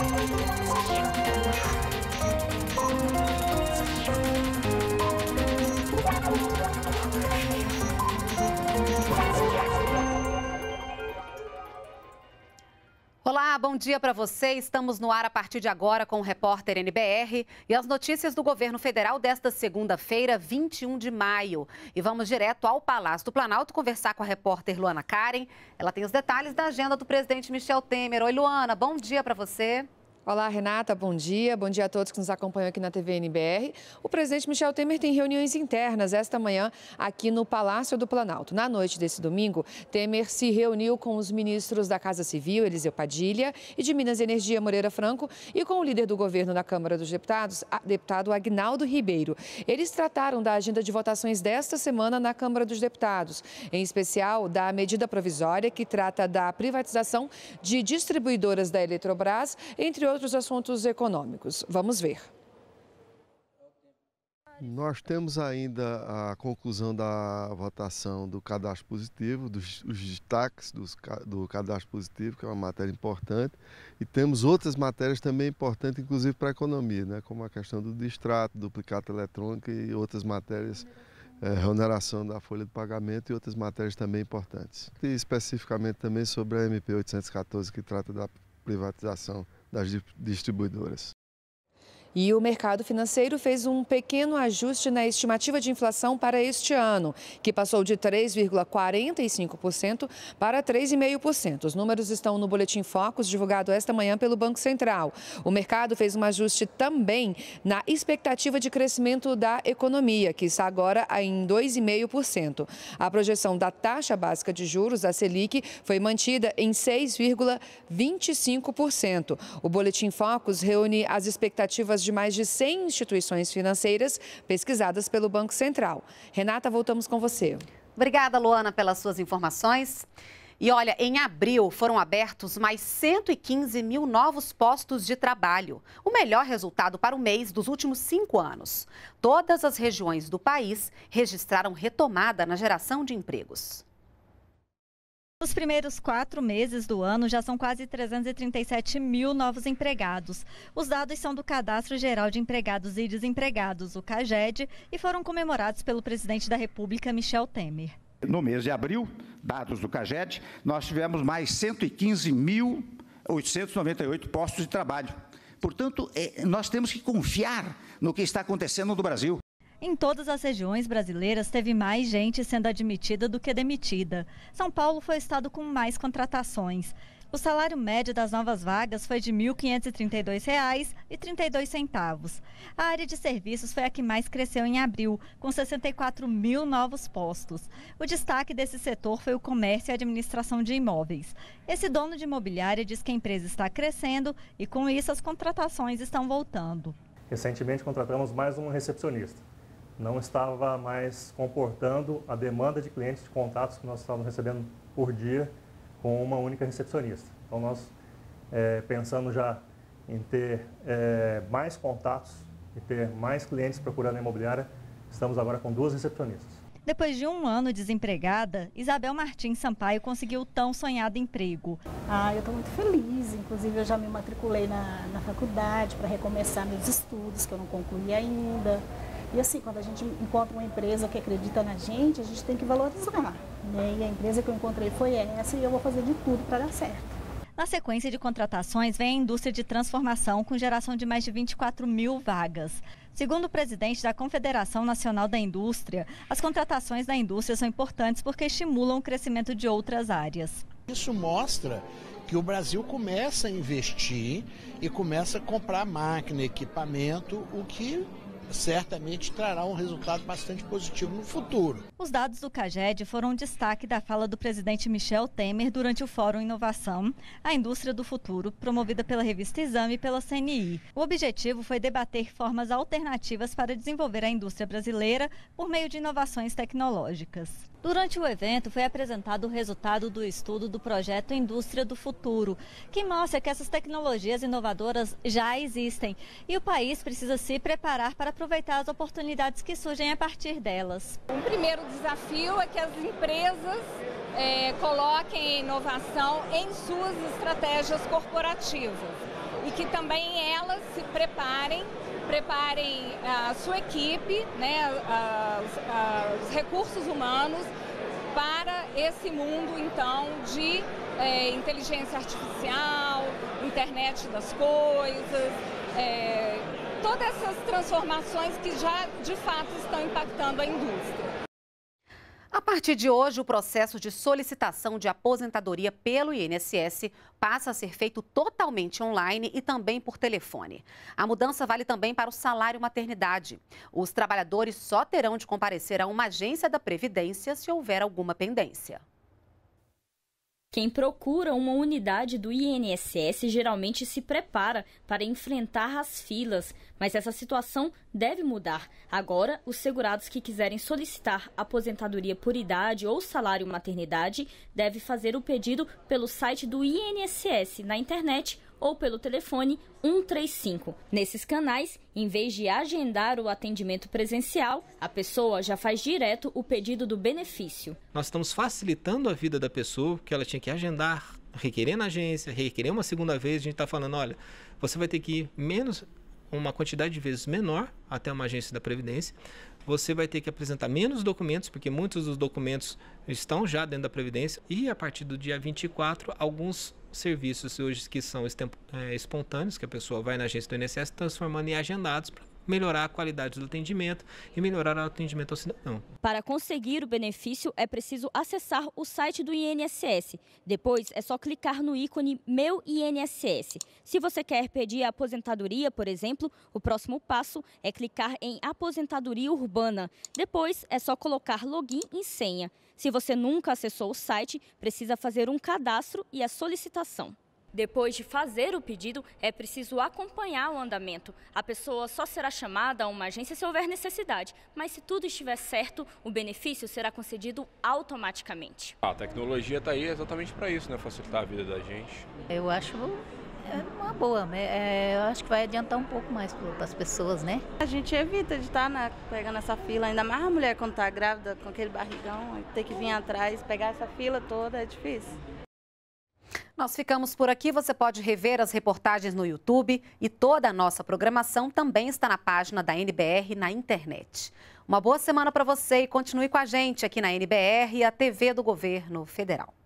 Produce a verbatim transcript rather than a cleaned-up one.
Olá, bom dia para você. Estamos no ar a partir de agora com o repórter N B R e as notícias do governo federal desta segunda-feira, vinte e um de maio. E vamos direto ao Palácio do Planalto conversar com a repórter Luana Karen. Ela tem os detalhes da agenda do presidente Michel Temer. Oi, Luana, bom dia para você. Olá, Renata, bom dia. Bom dia a todos que nos acompanham aqui na T V N B R. O presidente Michel Temer tem reuniões internas esta manhã aqui no Palácio do Planalto. Na noite desse domingo, Temer se reuniu com os ministros da Casa Civil, Eliseu Padilha, e de Minas e Energia, Moreira Franco, e com o líder do governo na Câmara dos Deputados, deputado Aguinaldo Ribeiro. Eles trataram da agenda de votações desta semana na Câmara dos Deputados, em especial da medida provisória que trata da privatização de distribuidoras da Eletrobras, entre outros outros assuntos econômicos. Vamos ver. Nós temos ainda a conclusão da votação do cadastro positivo, dos os destaques dos, do cadastro positivo, que é uma matéria importante, e temos outras matérias também importantes, inclusive para a economia, né? Como a questão do distrato, duplicata eletrônica e outras matérias, é, reoneração da folha de pagamento e outras matérias também importantes. E especificamente também sobre a M P oitocentos e quatorze, que trata da privatização das distribuidoras. E o mercado financeiro fez um pequeno ajuste na estimativa de inflação para este ano, que passou de três vírgula quarenta e cinco por cento para três vírgula cinco por cento. Os números estão no Boletim Focus, divulgado esta manhã pelo Banco Central. O mercado fez um ajuste também na expectativa de crescimento da economia, que está agora em dois vírgula cinco por cento. A projeção da taxa básica de juros, a Selic, foi mantida em seis vírgula vinte e cinco por cento. O Boletim Focus reúne as expectativas de mais de cem instituições financeiras pesquisadas pelo Banco Central. Renata, voltamos com você. Obrigada, Luana, pelas suas informações. E olha, em abril foram abertos mais cento e quinze mil novos postos de trabalho, o melhor resultado para o mês dos últimos cinco anos. Todas as regiões do país registraram retomada na geração de empregos. Nos primeiros quatro meses do ano, já são quase trezentos e trinta e sete mil novos empregados. Os dados são do Cadastro Geral de Empregados e Desempregados, o CAGED, e foram comemorados pelo presidente da República, Michel Temer. No mês de abril, dados do CAGED, nós tivemos mais cento e quinze mil oitocentos e noventa e oito postos de trabalho. Portanto, nós temos que confiar no que está acontecendo no Brasil. Em todas as regiões brasileiras, teve mais gente sendo admitida do que demitida. São Paulo foi o estado com mais contratações. O salário médio das novas vagas foi de mil quinhentos e trinta e dois reais e trinta e dois centavos. A área de serviços foi a que mais cresceu em abril, com sessenta e quatro mil novos postos. O destaque desse setor foi o comércio e administração de imóveis. Esse dono de imobiliária diz que a empresa está crescendo e, com isso, as contratações estão voltando. Recentemente, contratamos mais um recepcionista. Não estava mais comportando a demanda de clientes de contatos que nós estávamos recebendo por dia com uma única recepcionista. Então, nós, é, pensando já em ter é, mais contatos e ter mais clientes procurando a imobiliária, estamos agora com duas recepcionistas. Depois de um ano desempregada, Isabel Martins Sampaio conseguiu o tão sonhado emprego. Ah, eu estou muito feliz. Inclusive, eu já me matriculei na, na faculdade para recomeçar meus estudos, que eu não concluí ainda. E assim, quando a gente encontra uma empresa que acredita na gente, a gente tem que valorizar, né? E a empresa que eu encontrei foi essa e eu vou fazer de tudo para dar certo. Na sequência de contratações, vem a indústria de transformação com geração de mais de vinte e quatro mil vagas. Segundo o presidente da Confederação Nacional da Indústria, as contratações da indústria são importantes porque estimulam o crescimento de outras áreas. Isso mostra que o Brasil começa a investir e começa a comprar máquina, equipamento, o que certamente trará um resultado bastante positivo no futuro. Os dados do CAGED foram um destaque da fala do presidente Michel Temer durante o Fórum Inovação, a Indústria do Futuro, promovida pela revista Exame e pela C N I. O objetivo foi debater formas alternativas para desenvolver a indústria brasileira por meio de inovações tecnológicas. Durante o evento, foi apresentado o resultado do estudo do projeto Indústria do Futuro, que mostra que essas tecnologias inovadoras já existem e o país precisa se preparar para aproveitar as oportunidades que surgem a partir delas. O primeiro desafio é que as empresas é, coloquem a inovação em suas estratégias corporativas. e que também elas se preparem, preparem a sua equipe, né, a, a, os recursos humanos para esse mundo, então, de é, inteligência artificial, internet das coisas, é, todas essas transformações que já, de fato, estão impactando a indústria. A partir de hoje, o processo de solicitação de aposentadoria pelo I N S S passa a ser feito totalmente online e também por telefone. A mudança vale também para o salário maternidade. Os trabalhadores só terão de comparecer a uma agência da Previdência se houver alguma pendência. Quem procura uma unidade do I N S S geralmente se prepara para enfrentar as filas, mas essa situação deve mudar. Agora, os segurados que quiserem solicitar aposentadoria por idade ou salário maternidade devem fazer o pedido pelo site do I N S S na internet ou pelo telefone um três cinco. Nesses canais, em vez de agendar o atendimento presencial, a pessoa já faz direto o pedido do benefício. Nós estamos facilitando a vida da pessoa, que ela tinha que agendar, requerer na agência, requerer uma segunda vez. A gente está falando, olha, você vai ter que ir menos, uma quantidade de vezes menor até uma agência da Previdência. Você vai ter que apresentar menos documentos, porque muitos dos documentos estão já dentro da Previdência. E a partir do dia vinte e quatro, alguns serviços hoje que são espontâneos, que a pessoa vai na agência do I N S S transformando em agendados para melhorar a qualidade do atendimento e melhorar o atendimento ao cidadão. Para conseguir o benefício, é preciso acessar o site do I N S S. Depois, é só clicar no ícone Meu I N S S. Se você quer pedir a aposentadoria, por exemplo, o próximo passo é clicar em Aposentadoria Urbana. Depois, é só colocar login e senha. Se você nunca acessou o site, precisa fazer um cadastro e a solicitação. Depois de fazer o pedido, é preciso acompanhar o andamento. A pessoa só será chamada a uma agência se houver necessidade, mas se tudo estiver certo, o benefício será concedido automaticamente. A tecnologia está aí exatamente para isso, né? Facilitar a vida da gente. Eu acho uma boa, é, eu acho que vai adiantar um pouco mais para as pessoas, né? A gente evita de estar na, pegando essa fila, ainda mais a mulher quando está grávida, com aquele barrigão, ter que vir atrás, pegar essa fila toda, é difícil. Nós ficamos por aqui, você pode rever as reportagens no YouTube e toda a nossa programação também está na página da N B R na internet. Uma boa semana para você e continue com a gente aqui na N B R e a T V do Governo Federal.